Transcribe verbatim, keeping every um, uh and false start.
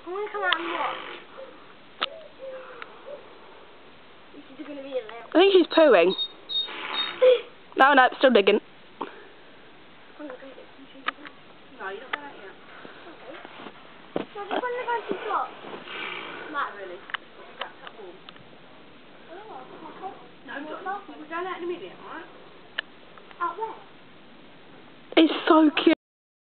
I want to come out and watch. This is going to be a layout. I think she's pooing. No, no, still digging. No, you're not going out yet. Okay. No, just when the guys can stop. Matt, really? No, we're going out in a minute, alright? Out there? It's so cute.